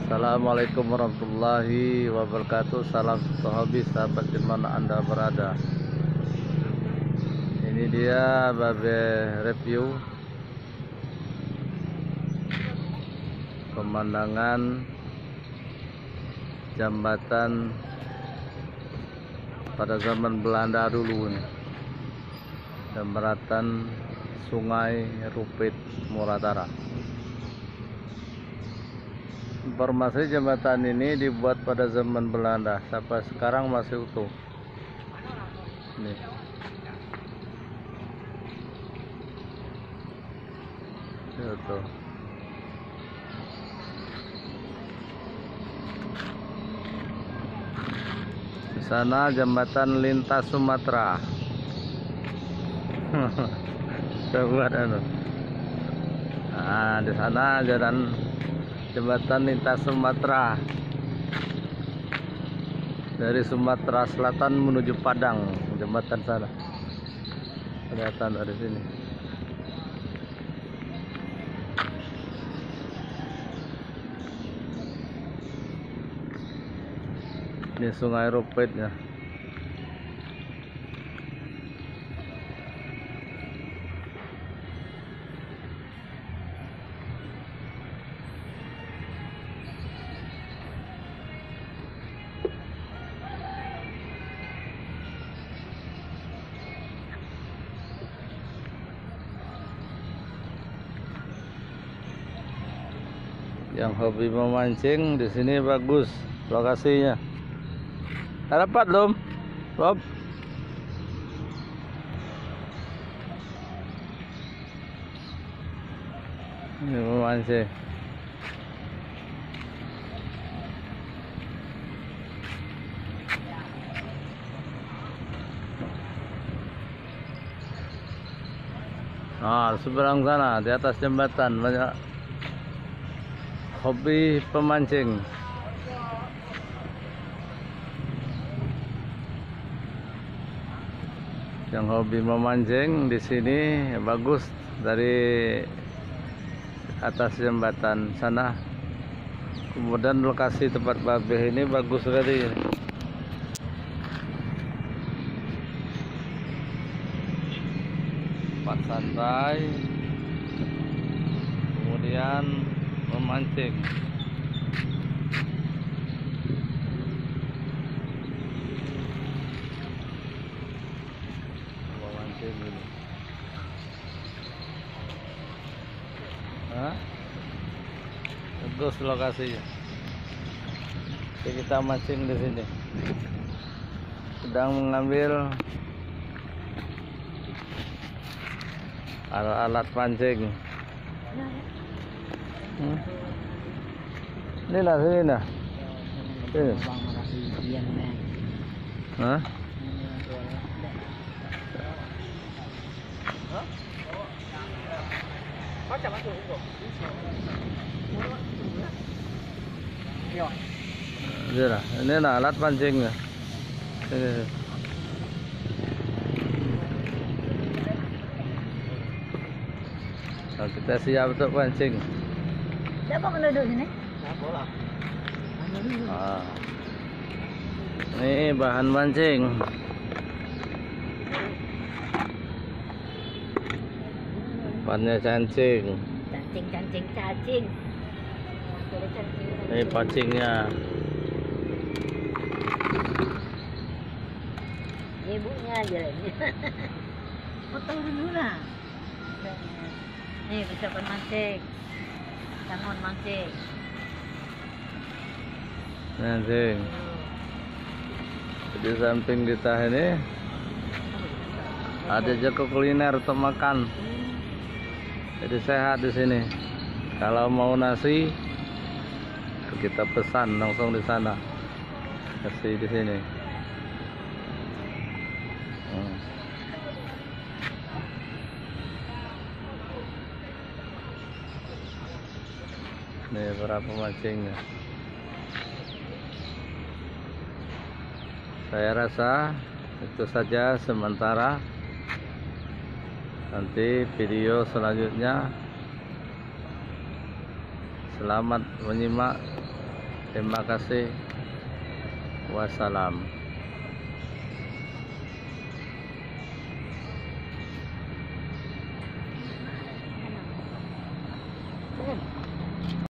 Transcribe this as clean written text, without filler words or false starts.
Assalamualaikum warahmatullahi wabarakatuh. Salam satu hobi, sahabat dimana anda berada. Ini dia babe review pemandangan jembatan pada zaman Belanda dulu nih, jembatan Sungai Rupit Muratara. Informasi jembatan ini dibuat pada zaman Belanda, sampai sekarang masih utuh. Nih. Itu. Di sana jembatan lintas Sumatera. Coba anu. Nah, di sana jalan jembatan lintas Sumatera dari Sumatera Selatan menuju Padang, jembatan sana kelihatan dari sini. Ini Sungai Rupitnya. Yang hobi memancing di sini bagus lokasinya. Dapat belum, Bob? Ini memancing. Nah, seberang sana di atas jembatan banyak hobi pemancing. Yang hobi memancing di sini bagus dari atas jembatan sana. Kemudian lokasi tempat babe ini bagus sekali. Tempat santai, kemudian memancing. Memancing dulu. Hah? Bagus lokasinya. Jadi kita mancing di sini. Sedang mengambil alat pancing. Ini lah, sini lah. Sini. Hah? Ini lah alat pancingnya. Ini. Nah, kita siap untuk pancing. Siapa penduduk sini? Ah. Ini bahan pancing. Umpannya cacing. Cacing. Ini pancingnya. Ibunya aja ini. Potong dulu lah. Nih bisa mancing. Jangan mancing. Mancing. Di samping kita ini ada joko kuliner untuk makan. Jadi sehat di sini. Kalau mau nasi kita pesan langsung di sana. Kasih di sini. Nih para pemancingnya. Saya rasa itu saja sementara. Nanti video selanjutnya. Selamat menyimak Terima kasih. Wassalam. Ano?